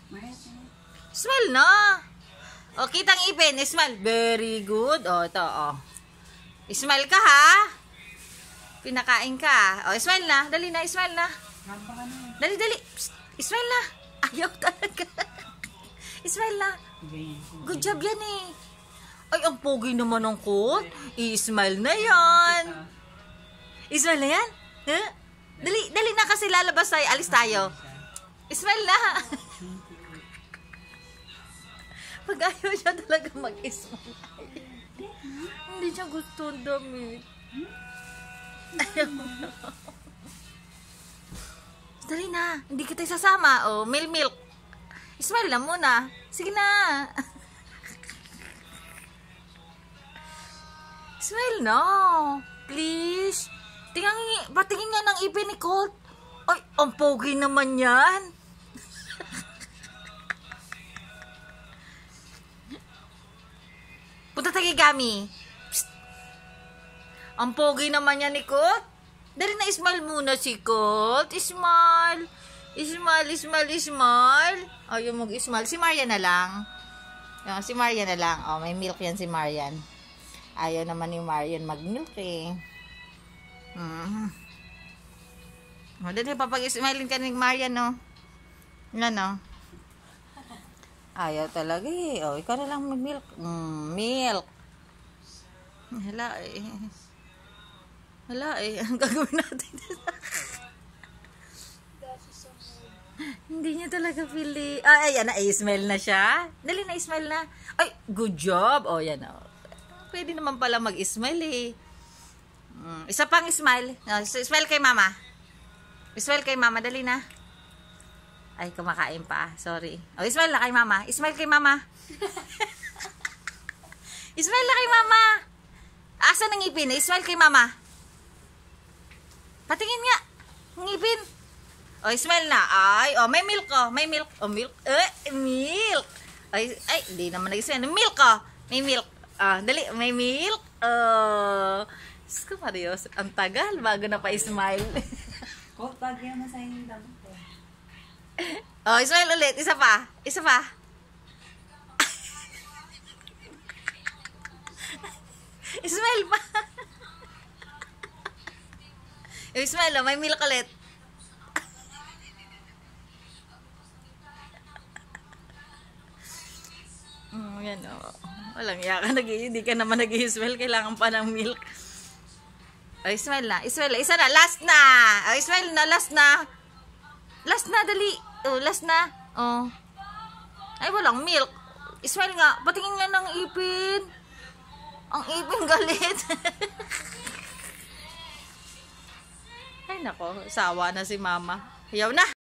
Smile na. O, kitang ipin. Smile. Very good. O, ito, o. Smile ka, ha? Pinakain ka. O, smile na. Dali na, smile na. Dali, dali. Psst. Smile na. Ayaw talaga. Smile na. Good job yan, eh. Ay, ang pogi naman ng coat. I-smile na yan. I-smile na yan? Huh? Dali, dali na kasi lalabas tayo. Alis tayo. Smile na. Pag ayaw siya talaga mag-smile. Hindi siya gusto ang damit. Ayaw na. Dali na. Hindi kita sasama. Oh, milk. Smile na muna. Sige na. Smile na. Please. Patingin nga ng ipin ni Colt. Ay, ang pogi naman yan. Punta tayo kay Gami. Psst. Ang pogi naman yan ni Colt. Dali na, smile muna si Colt. Smile. Smile. Ayaw mag-smile. Si Marian na lang. Si Marian na lang. Oh, may milk yan si Marian. Ayaw naman ni Marian mag-milk, eh. O, dali, papag-smiling ka ni Marian, no? Yan, no? Ayaw talaga, eh. O, ikaw na lang mag-milk. Milk. Hala, eh. Ang gagawin natin. Hindi niya talaga pili. Ayan na, smile na siya. Dali na, smile na. Ay, good job. O, yan, o. Pwede naman pala mag-smile, eh. Isa pang smile. Smile kay mama. Smile kay mama. Dali na. Ay, kumakain pa. Sorry. O, smile na kay mama. Smile kay mama. Smile na kay mama. Asa ng ngipin? Smile kay mama. Patingin nga. Ngipin. O, smile na. Ay, o, may milk ko. May milk. O, milk. Milk. Ay, hindi naman nag-smile. Milk ko. May milk. Dali, may milk. Diyos ko, Marios. Ang tagal bago na pa-smile. Pag yan na sa inyo lang. Smile ulit. Isa pa. Smile pa. Smile, may milk ulit. Yan, walang yaka. Hindi ka naman nag-smile. Kailangan pa ng milk. Smile na. Isa na. Last na. Smile na. Last na, dali. Last na. Ay, walang milk. Smile nga. Patingin nga ng ipin. Ang ipin galit. Ay, nako. Sawa na si mama. Ayaw na.